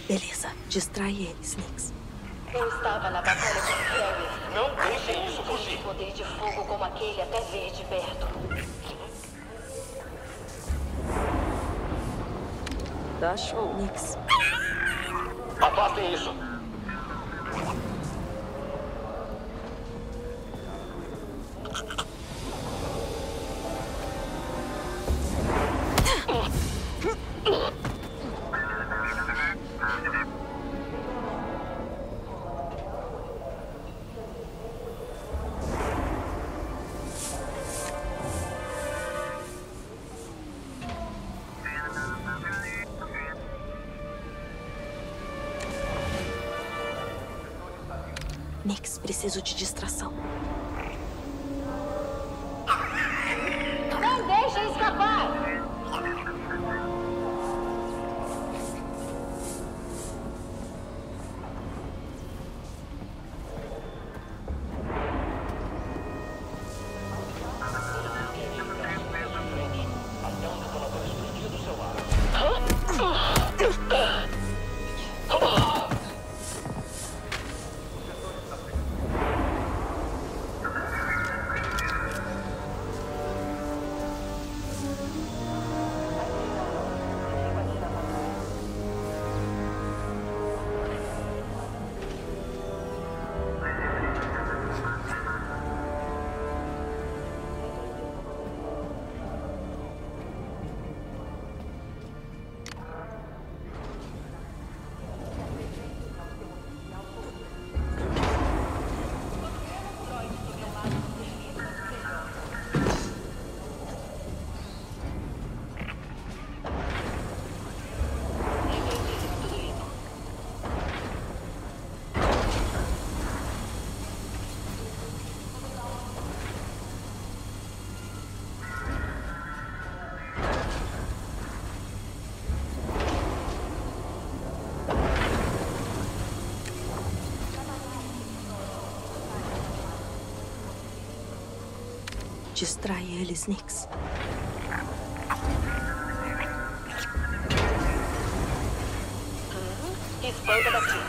Beleza, distrai eles, Nix. Eu estava na batalha com Ferris. Não deixem isso fugir. Poder de fogo como aquele até ver de perto. Dá show, Nix. Afastem isso. Nix, preciso de distração. Não deixem escapar! Distrai eles, Nix. Espanta daqui.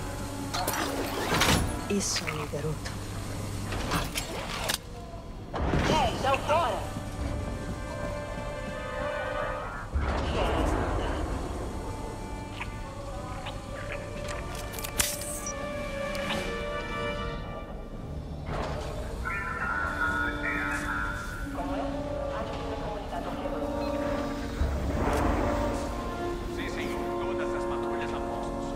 Isso aí, garoto. Dão fora! Sim, senhor. Todas as patrulhas a postos.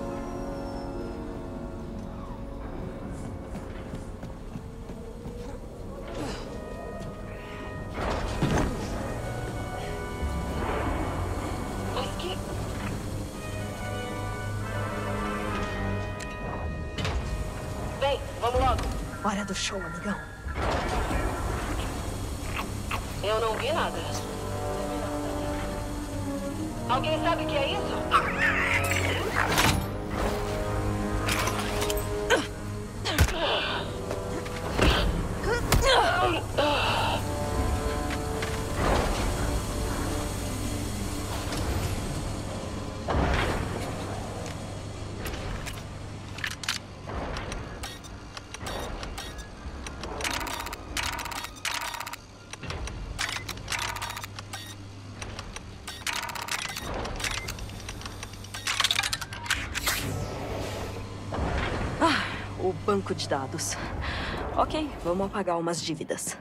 Mas que... Vem, vamos logo. Hora do show, amigão. Eu não vi nada. Alguém sabe o que é isso? O banco de dados. Ok, vamos apagar umas dívidas.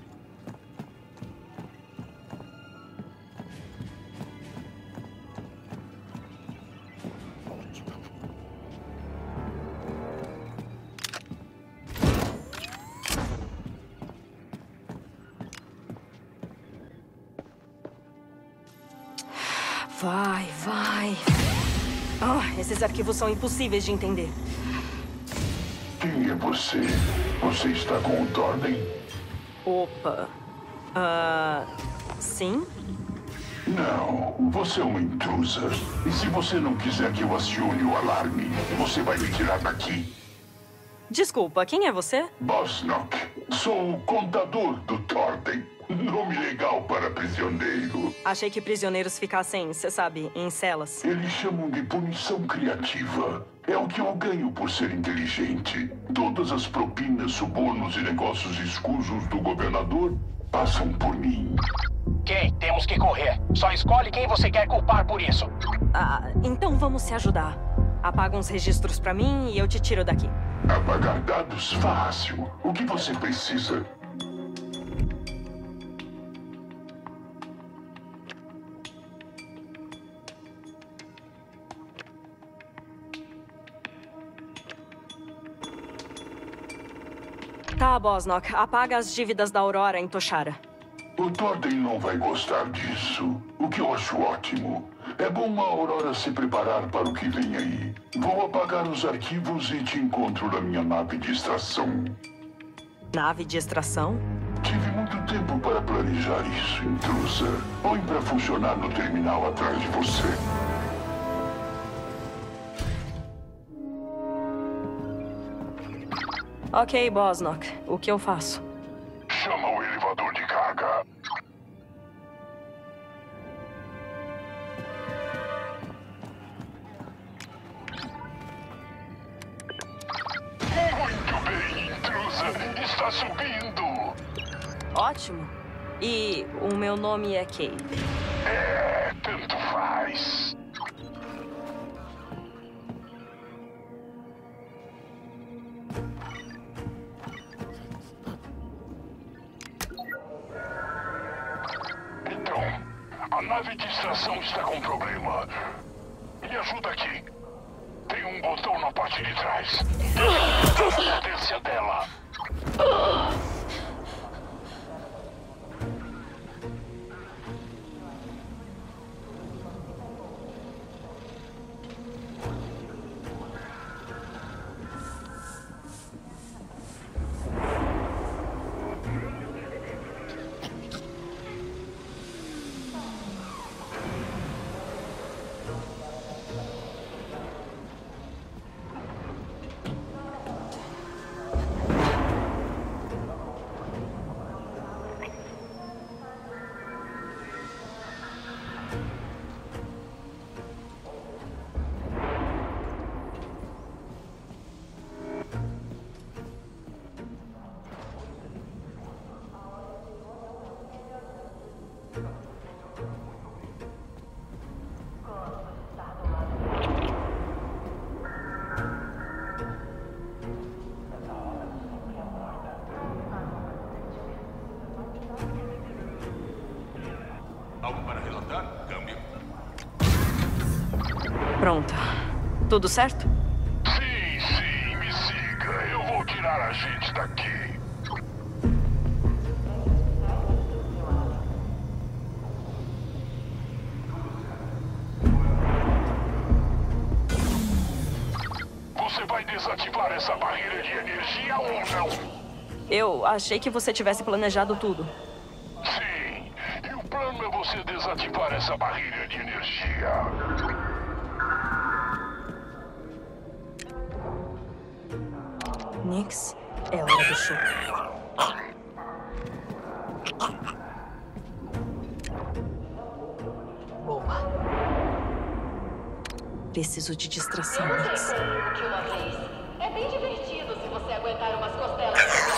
Vai, vai. Esses arquivos são impossíveis de entender. Quem é você? Você está com o Thornton? Opa. Sim? Não, você é uma intrusa. E se você não quiser que eu acione o alarme, você vai me tirar daqui. Desculpa, quem é você? Bosnock, sou o contador do Thornton. Nome legal para prisioneiro. Achei que prisioneiros ficassem, você sabe, em celas. Eles chamam de punição criativa. É o que eu ganho por ser inteligente. Todas as propinas, subornos e negócios escusos do governador passam por mim. Ok, temos que correr. Só escolhe quem você quer culpar por isso. Ah, então vamos se ajudar. Apaga uns registros pra mim e eu te tiro daqui. Apagar dados fácil. O que você precisa? Tá, Bosnok. Apaga as dívidas da Aurora em Toshara. O Thornton não vai gostar disso. O que eu acho ótimo. É bom a Aurora se preparar para o que vem aí. Vou apagar os arquivos e te encontro na minha nave de extração. Nave de extração? Tive muito tempo para planejar isso, intrusa. Põe para funcionar no terminal atrás de você. Ok, Bosnok. O que eu faço? Chama o elevador de carga. Muito bem, intrusa. Está subindo. Ótimo. E o meu nome é Kay. Tanto faz. Então, a nave de extração está com problema. Me ajuda aqui. Tem um botão na parte de trás. A potência dela. Algo para relatar? Câmbio. Pronto. Tudo certo? Sim, me siga. Eu vou tirar a gente daqui. Você vai desativar essa barreira de energia ou não? Eu achei que você tivesse planejado tudo. Sim, e o plano é você desativar essa barreira de energia. Nix, é hora do show. Boa. Preciso de distração, Eu Nix. tentei de uma vez. É bem divertido se você aguentar umas costelas.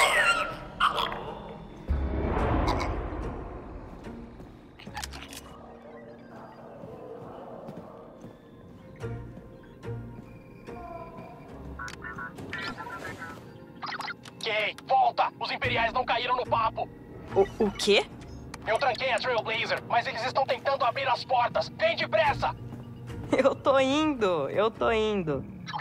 Ok, volta! Os Imperiais não caíram no papo! O quê? Eu tranquei a Trailblazer, mas eles estão tentando abrir as portas! Vem depressa! Eu tô indo.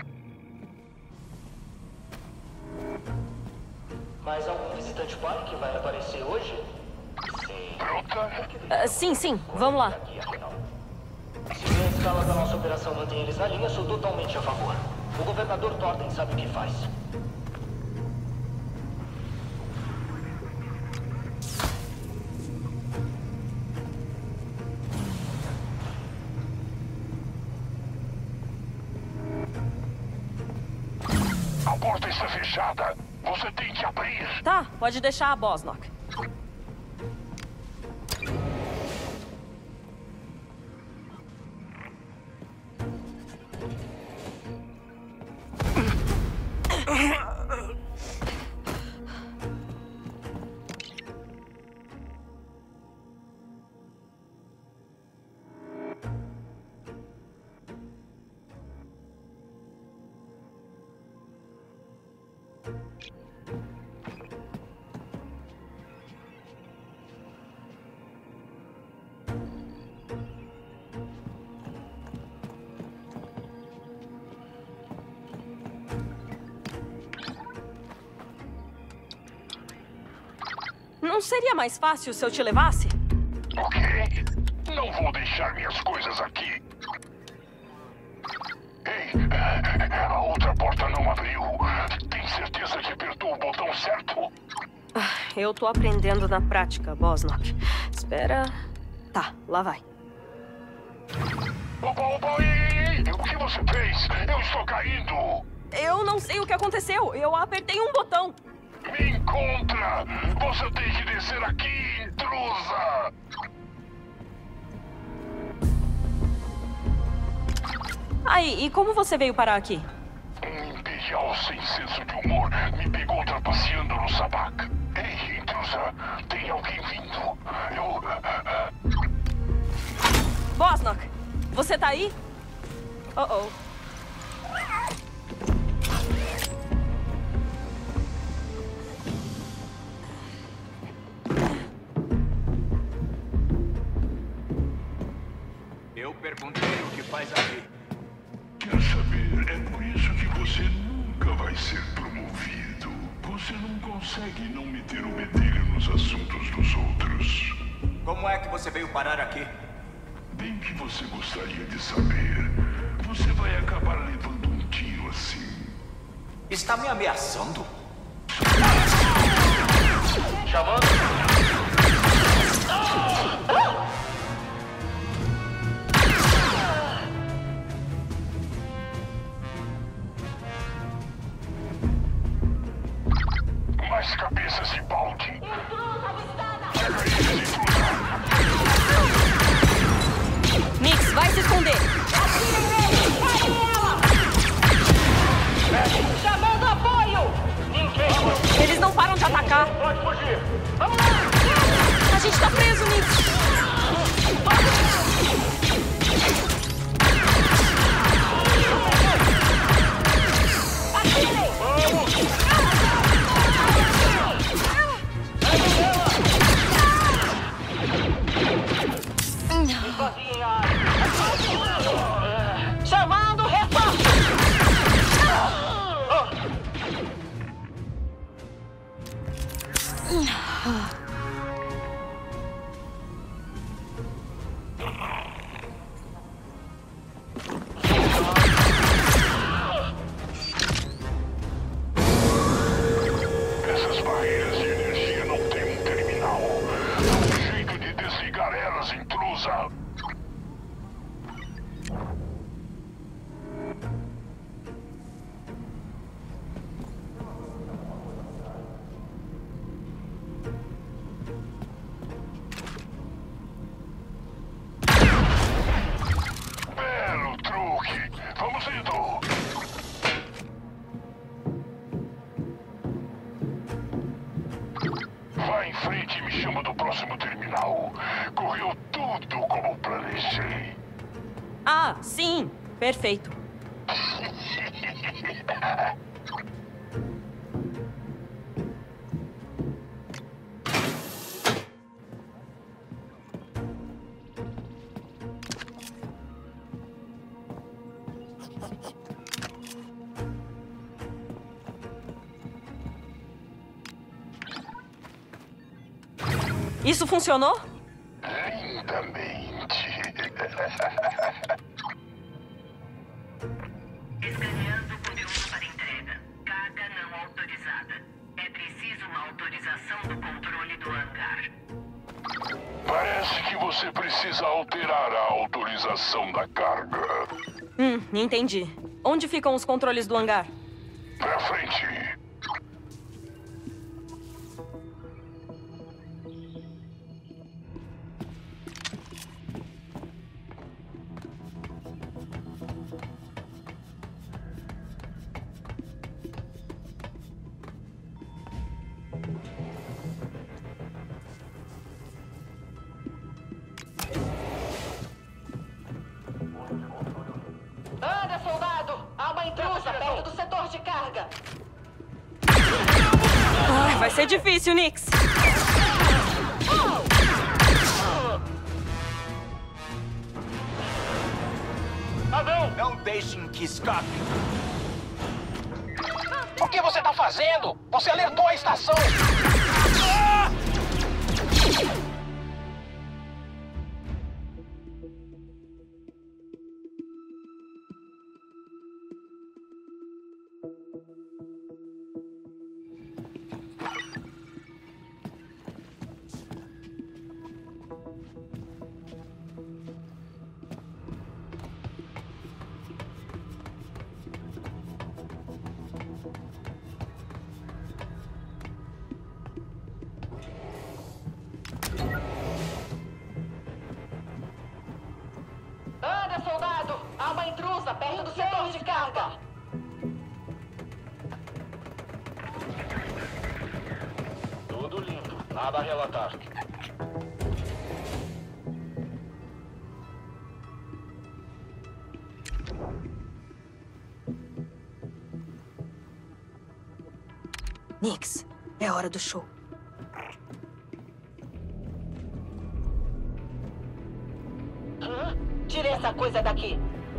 Mais algum visitante pai que vai aparecer hoje? Sim. Pronta? Sim, vamos lá. Aqui, afinal. Se a escala da nossa operação mantém eles na linha, sou totalmente a favor. O governador Thornton sabe o que faz. A porta está fechada. Você tem que abrir. Tá, pode deixar a Bosnok. Não seria mais fácil se eu te levasse? Ok. Não vou deixar minhas coisas aqui. Ei, a outra porta não abriu. Tem certeza que apertou o botão certo? Eu tô aprendendo na prática, Bosnok. Espera... Tá, lá vai. Opa, ei! O que você fez? Eu estou caindo! Eu não sei o que aconteceu. Eu apertei um botão. Me encontra! Você tem que descer aqui, intrusa! Aí, e como você veio parar aqui? Um imperial sem senso de humor me pegou trapaceando no sabac. Ei, intrusa, tem alguém vindo. Bosnok, você tá aí? Oh. Eu perguntei o que faz aqui. Quer saber? É por isso que você nunca vai ser promovido. Você não consegue não meter o bedelho nos assuntos dos outros. Como é que você veio parar aqui? Bem que você gostaria de saber. Você vai acabar levando um tiro assim. Está me ameaçando? Chamando. Mais cabeças de balde. Intrusa avistada! Pega eles, intrusa. Nix, vai se esconder. Atirem nele! Parem ela! Chamando apoio! Ninguém Eles não param de atacar. pode fugir. Vamos lá! A gente tá preso, Nix. Atirem! Esvaziem a área. Chamando reforço! Essas barreiras de energia não têm um terminal. Há um jeito de desligar elas, intrusa. Belo truque. Vamos indo. Vá em frente e me chama do próximo terminal. Correu tudo como planejei. Ah, sim. Perfeito. Isso funcionou? Lindamente. Escaneando o conteúdo para entrega. Carga não autorizada. É preciso uma autorização do controle do hangar. Parece que você precisa alterar a autorização da carga. Entendi. Onde ficam os controles do hangar? Pra frente. Anda, soldado! Há uma intrusa perto do setor de carga! Vai ser difícil, Nix. Não deixem que escape. O que você tá fazendo? Você alertou a estação! Nada a relatar. Nix, é hora do show. Tire essa coisa daqui.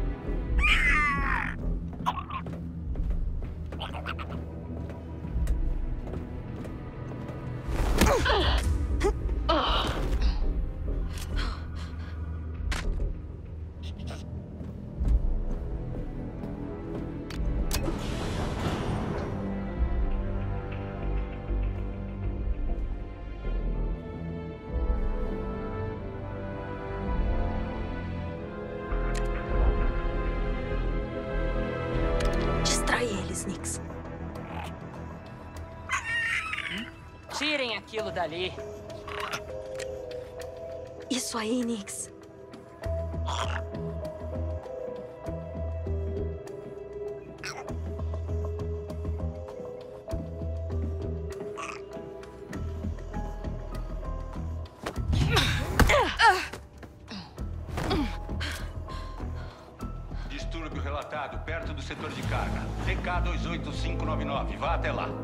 Distrai eles, Nix. Tirem aquilo dali. Isso aí, Nix. Distúrbio relatado perto do setor de carga. DK28599. Vá até lá.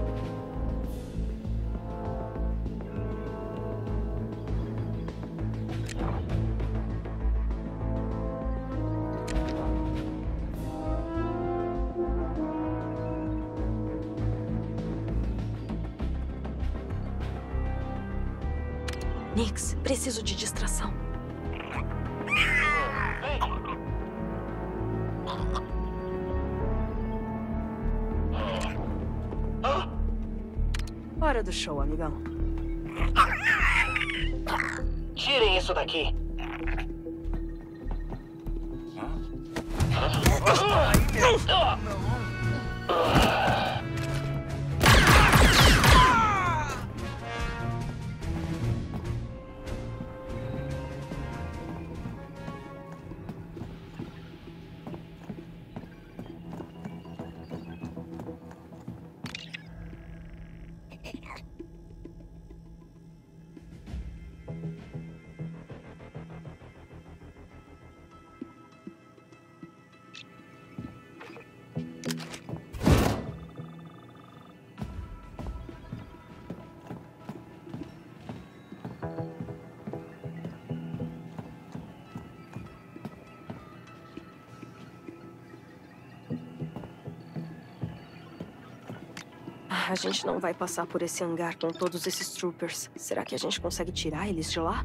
Nix, preciso de distração. Hora do show, amigão. Tirem isso daqui. A gente não vai passar por esse hangar com todos esses troopers. Será que a gente consegue tirar eles de lá?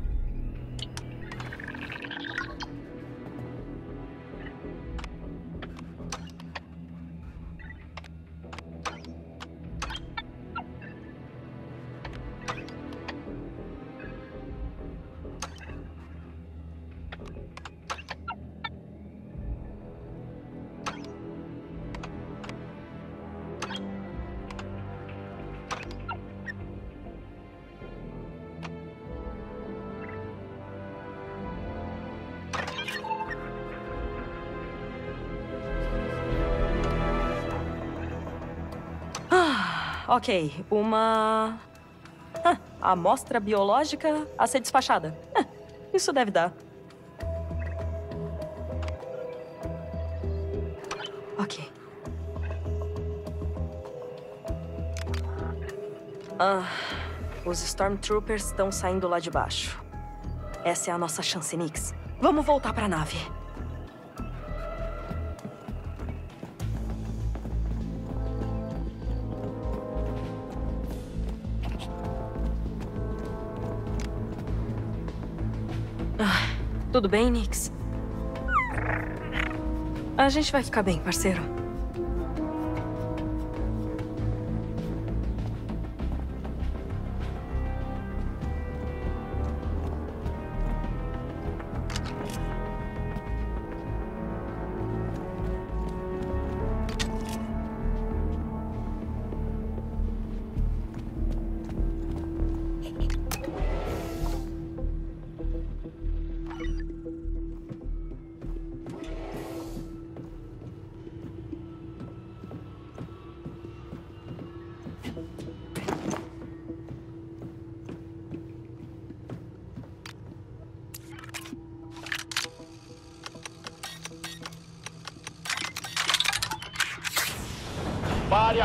Ok, uma amostra biológica a ser despachada. Isso deve dar. Ok. Os Stormtroopers estão saindo lá de baixo. Essa é a nossa chance, Nix. Vamos voltar pra nave. Tudo bem, Nix? A gente vai ficar bem, parceiro.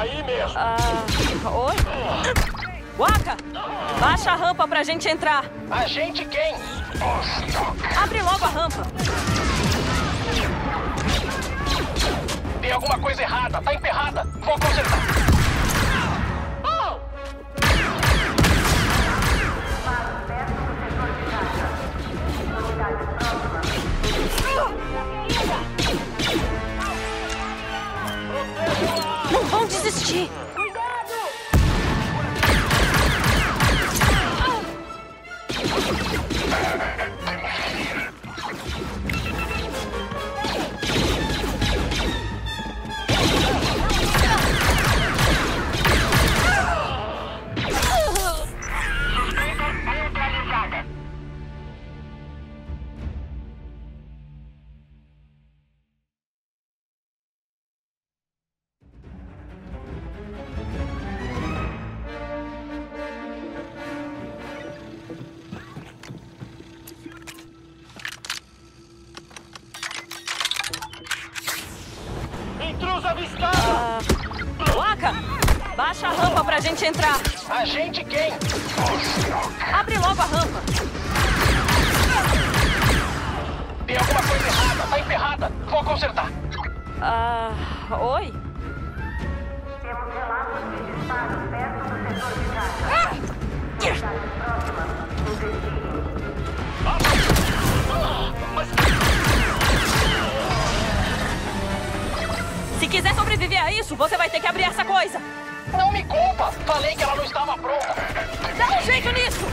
aí mesmo. Oi? Waka, baixa a rampa pra gente entrar. A gente quem? Abre logo a rampa. Tem alguma coisa errada, tá emperrada. Vou consertar. Não vão desistir. Intruso avistado! Waka, baixa a rampa pra gente entrar. A gente quem? Abre logo a rampa. Tem alguma coisa errada, tá emperrada. Vou consertar. Oi? Temos relatos de disparos perto do setor de carga. Próxima. Se quiser sobreviver a isso, você vai ter que abrir essa coisa. Não me culpa! Falei que ela não estava pronta. Dá um jeito nisso.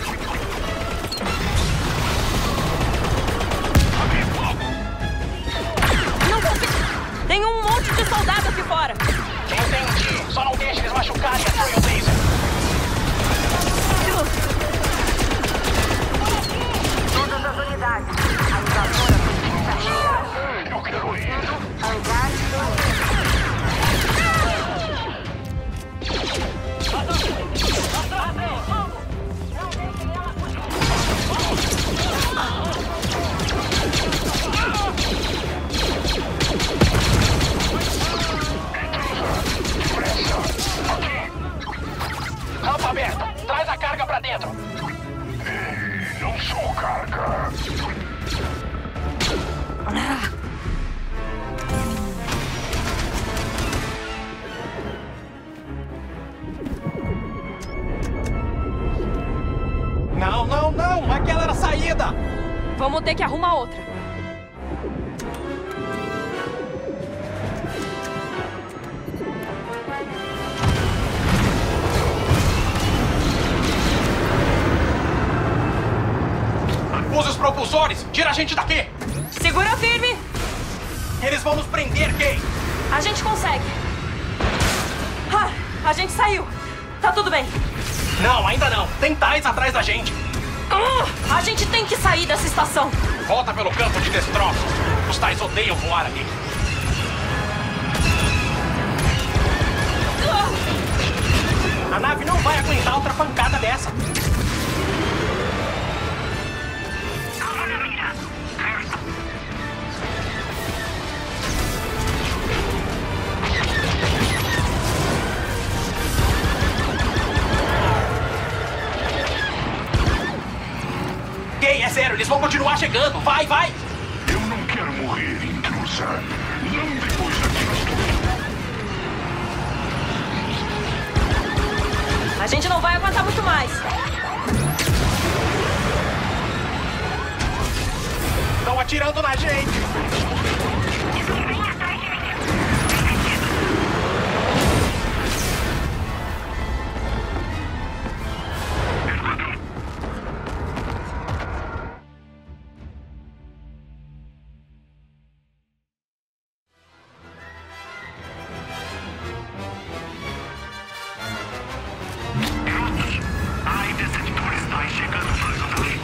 Não consigo. Tem um monte de soldado aqui fora. Entendi. Só não deixe eles machucarem a Trailblazer. Todas as unidades. A invasora foi destruída. Eu quero ir. Hangar 2. Rampa aberta. Traz a carga pra dentro. Não sou carga. Não! Aquela era a saída! Vamos ter que arrumar outra. Use os propulsores! Tira a gente daqui! Segura firme. Eles vão nos prender, Kay! A gente consegue. A gente saiu. Tá tudo bem. Não, ainda não. Tem tais atrás da gente. A gente tem que sair dessa estação. Volta pelo campo de destroços. Os tais odeiam voar aqui. A nave não vai aguentar outra pancada dessa. Kay, é sério, eles vão continuar chegando. Vai! Eu não quero morrer, intrusa. Não depois daquilo. A gente não vai aguentar muito mais. Estão atirando na gente. Ai, deceptores, está chegando mais uma vez.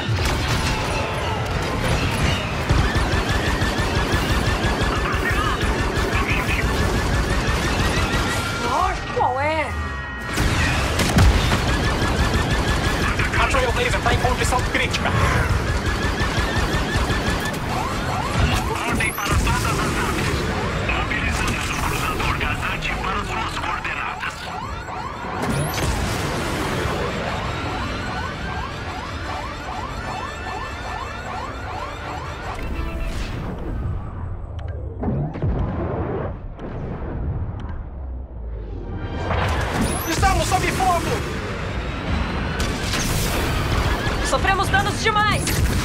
Qual é? A Trailblazer está em condição crítica. Ordem para todas as naves. Mobilizamos o cruzador gasante para suas coordenadas. fogo! Sofremos danos demais!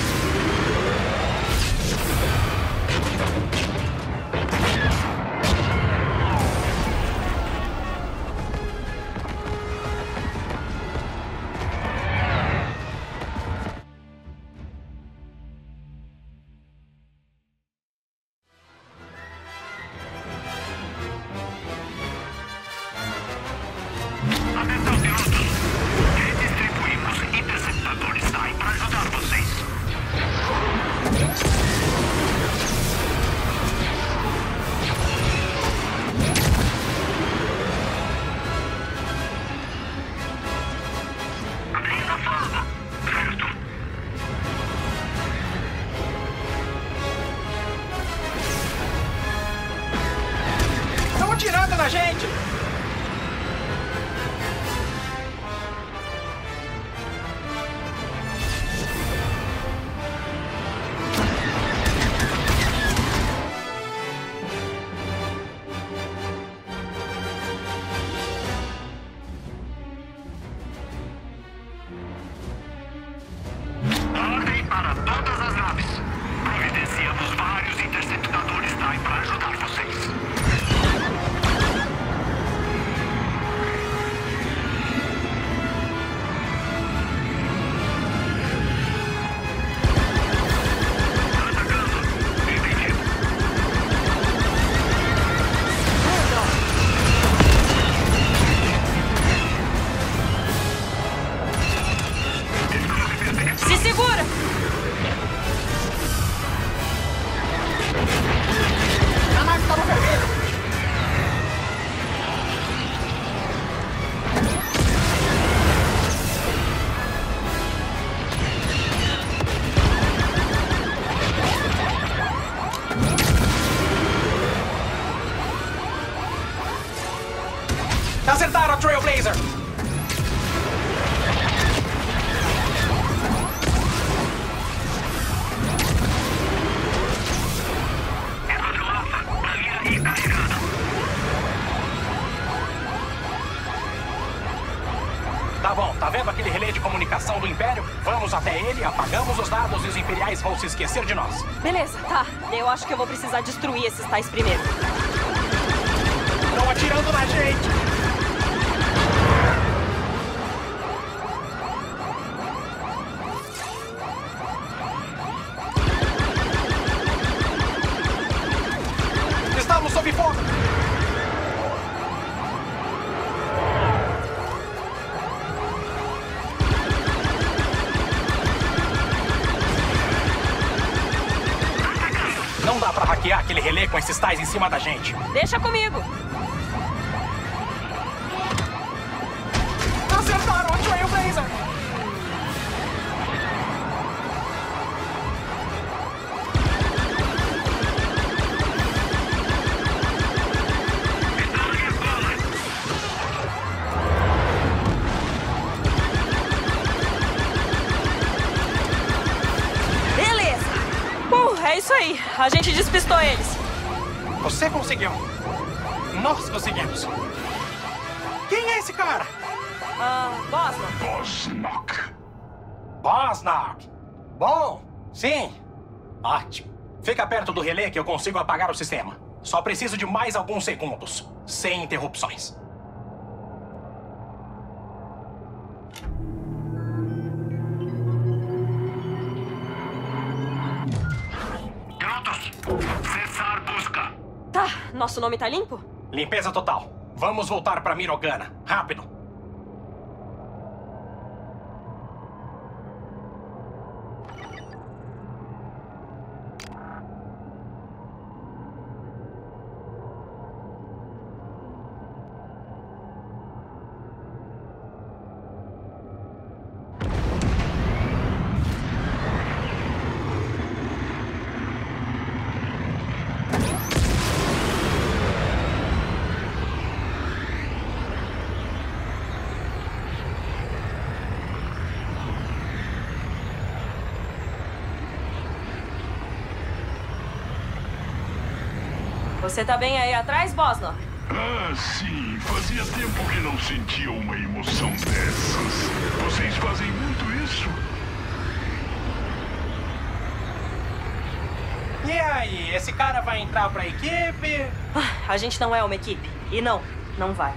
Atenção, pilotos. Redistribuímos interceptadores TIE para ajudar vocês. Abrindo fogo. Certo. Estão atirando na gente! Ordem para todas as naves. Providenciamos vários interceptadores TIE para ajudar vocês. Atacando. Entendido. Exclui perfeito. Se segura! A nave tá no vermelho! Acertaram a Trailblazer! Enquadro Alpha. Banheira e carregada. Tá bom, tá vendo aquele relé de comunicação do Império? Vamos até ele, apagamos os dados e os Imperiais vão se esquecer de nós. Beleza, tá. Eu acho que eu vou precisar destruir esses TIEs primeiro. Estão atirando na gente! Estamos sob fogo! Não dá pra hackear aquele relé com esses tais em cima da gente. Deixa comigo! Acertaram a Trailblazer! Beleza! É isso aí. A gente despistou eles. Você conseguiu. Nós conseguimos. Quem é esse cara? Bosma. Bosnak. Bosnak. Bom, sim. Ótimo. Fica perto do relé que eu consigo apagar o sistema. Só preciso de mais alguns segundos. Sem interrupções. Pilotos, cessar busca. Tá, nosso nome tá limpo? Limpeza total. Vamos voltar pra Mirogana. Rápido. Você tá bem aí atrás, Bosma? Ah, sim. Fazia tempo que não sentia uma emoção dessas. Vocês fazem muito isso? E aí, esse cara vai entrar pra equipe? A gente não é uma equipe. E não vai.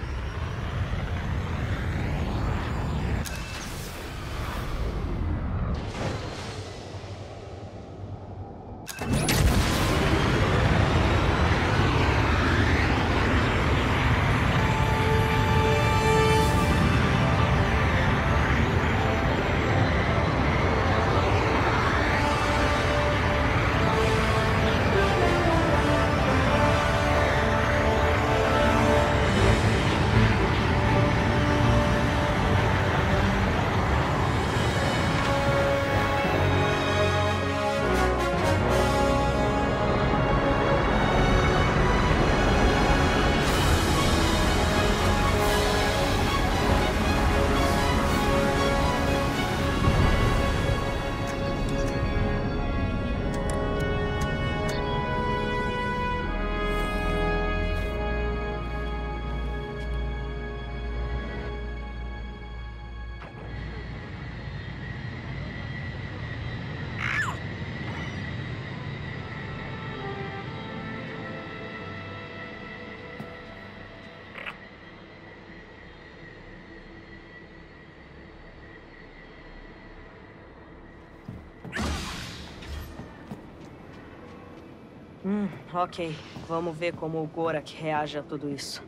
Ok. Vamos ver como o Gorak reage a tudo isso.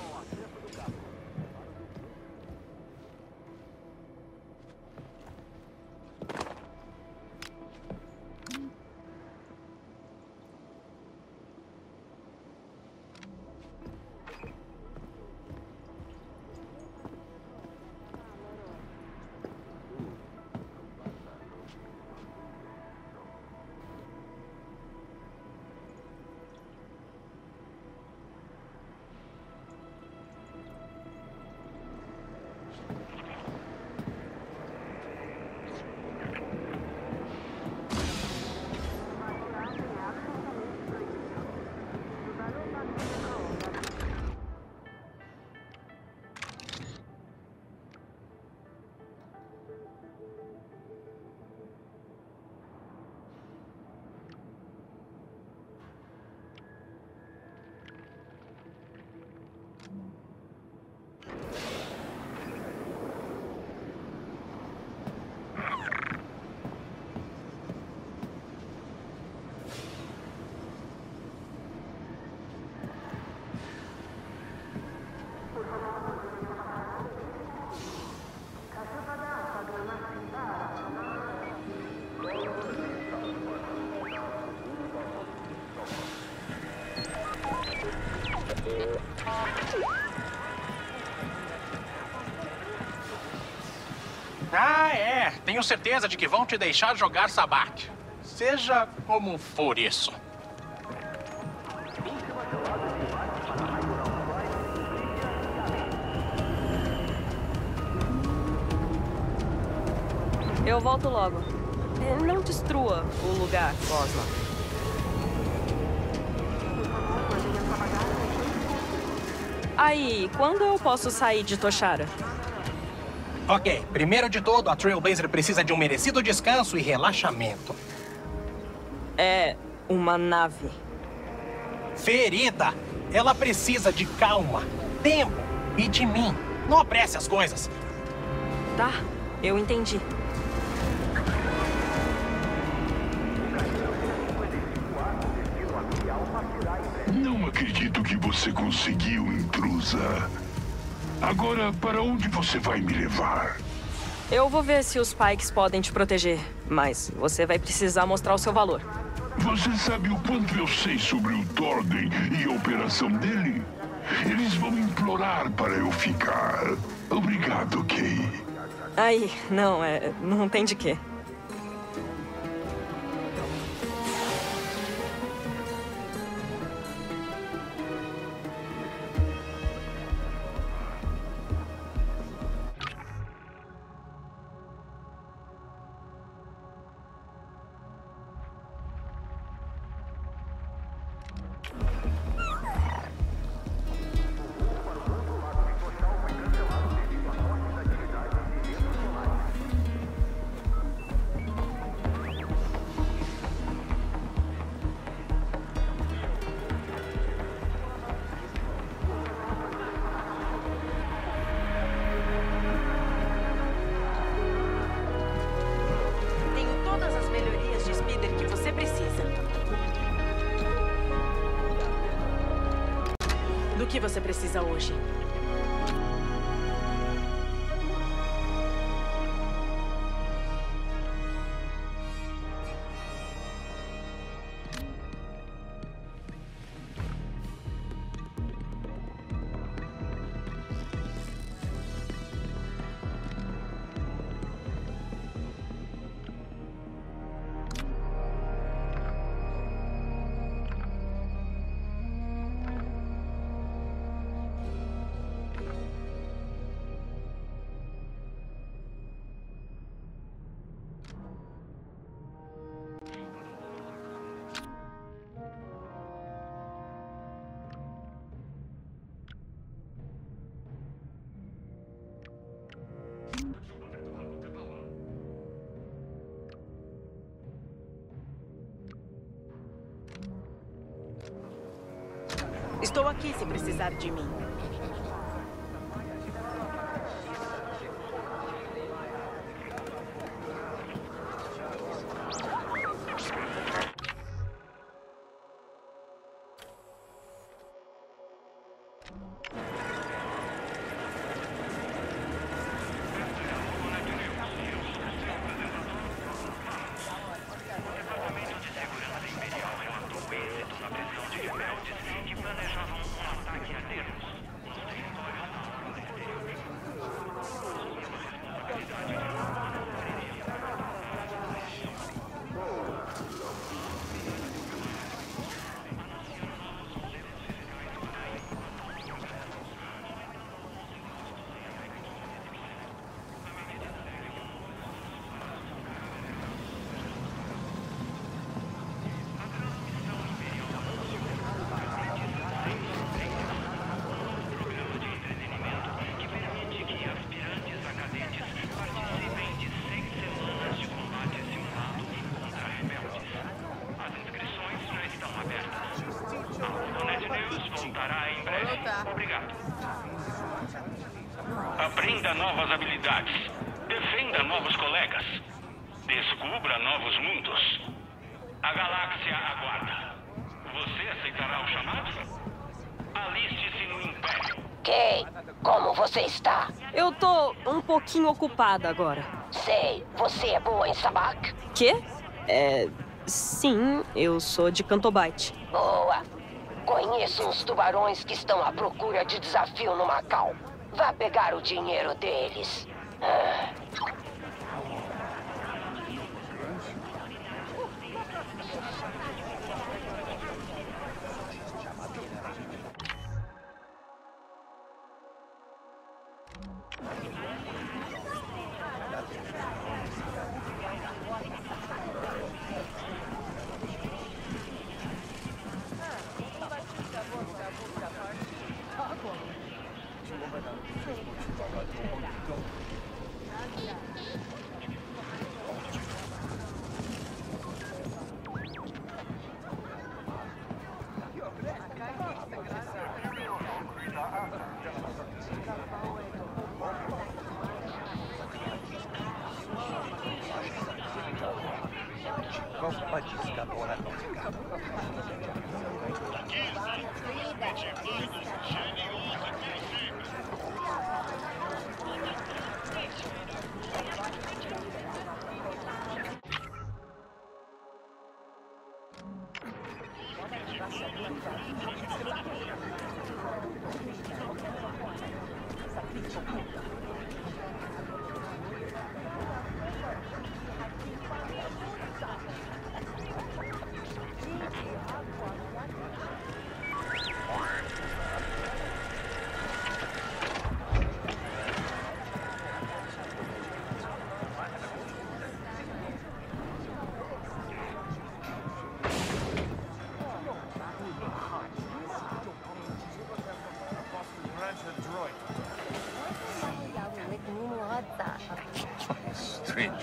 Ah, é. Tenho certeza de que vão te deixar jogar Sabak. Seja como for isso. Eu volto logo. Não destrua o lugar, Oslo. Aí, quando eu posso sair de Toshara? Ok, primeiro de tudo, a Trailblazer precisa de um merecido descanso e relaxamento. É uma nave. Ferida! Ela precisa de calma, tempo e de mim. Não apresse as coisas. Tá, eu entendi. Não acredito que você conseguiu, intrusa. Agora, para onde você vai me levar? Eu vou ver se os Pikes podem te proteger, mas você vai precisar mostrar o seu valor. Você sabe o quanto eu sei sobre o Torden e a operação dele? Eles vão implorar para eu ficar. Obrigado, Kay. Aí, não tem de quê. que você precisa hoje? Estou aqui se precisar de mim. Obrigado. Aprenda novas habilidades. Defenda novos colegas. Descubra novos mundos. A galáxia aguarda. Você aceitará o chamado? Aliste-se no Império. Kay, como você está? Eu tô um pouquinho ocupada agora. Sei, você é boa em sabak? Quê? Sim, eu sou de Cantobite. Boa. Conheço uns tubarões que estão à procura de desafio no Macau. Vá pegar o dinheiro deles. Strange.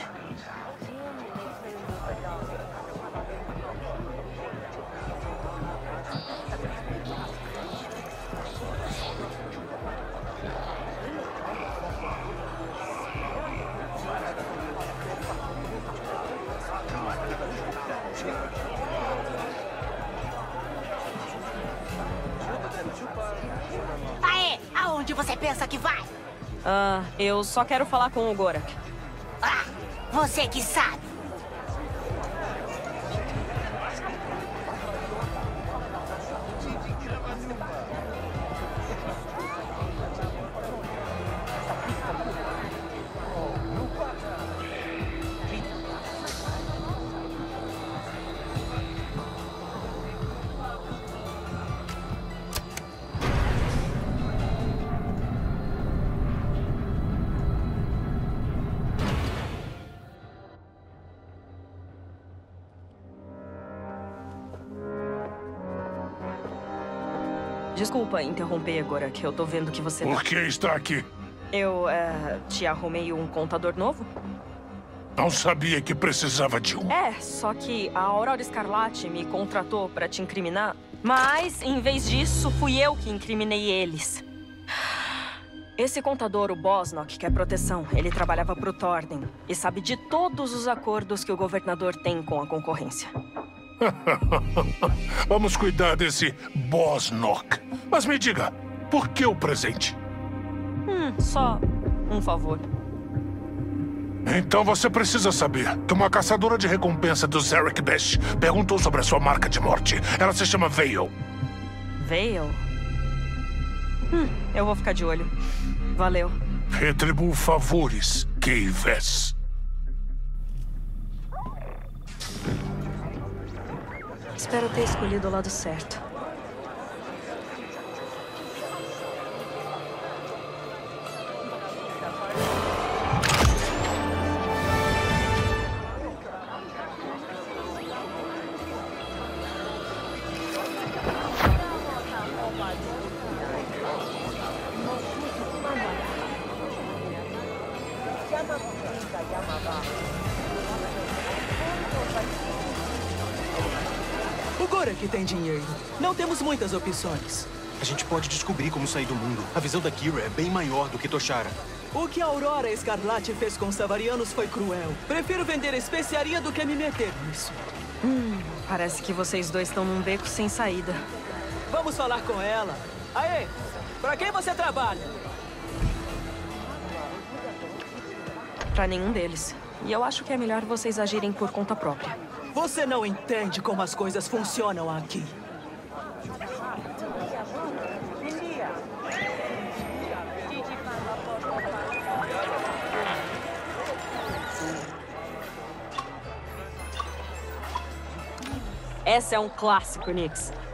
Chupa. você pensa que vai? Eu só quero falar com o Gorak. Ah, você que sabe. Desculpa interromper agora, que eu tô vendo que você... Por que está aqui? Eu, te arrumei um contador novo? Não sabia que precisava de um. Só que a Aurora Escarlate me contratou pra te incriminar, mas, em vez disso, fui eu que incriminei eles. Esse contador, o Bosnok, quer proteção. Ele trabalhava pro Torden e sabe de todos os acordos que o governador tem com a concorrência. Vamos cuidar desse Bosnok. Mas me diga, por que o presente? Só um favor. Então você precisa saber que uma caçadora de recompensa do Zarek Besh perguntou sobre a sua marca de morte. Ela se chama Vale. Vale? Eu vou ficar de olho. Valeu. Retribua favores, Keyves. Espero ter escolhido o lado certo. O Gorak tem dinheiro. Não temos muitas opções. A gente pode descobrir como sair do mundo. A visão da Kira é bem maior do que Toshara. O que a Aurora Escarlate fez com os Savarianos foi cruel. Prefiro vender especiaria do que me meter nisso. Parece que vocês dois estão num beco sem saída. Vamos falar com ela. Aê, pra quem você trabalha? Pra nenhum deles. E eu acho que é melhor vocês agirem por conta própria. Você não entende como as coisas funcionam aqui. Essa é um clássico, Nix.